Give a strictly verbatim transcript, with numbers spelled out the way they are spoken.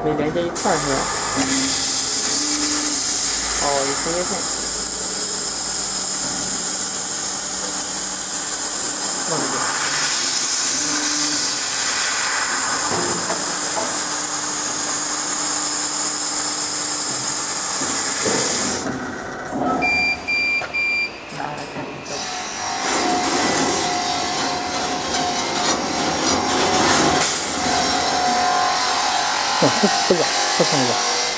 没连接一块儿是吧？哦，有分接线。忘记了。拿来看一下。哦，这这个，这上一个。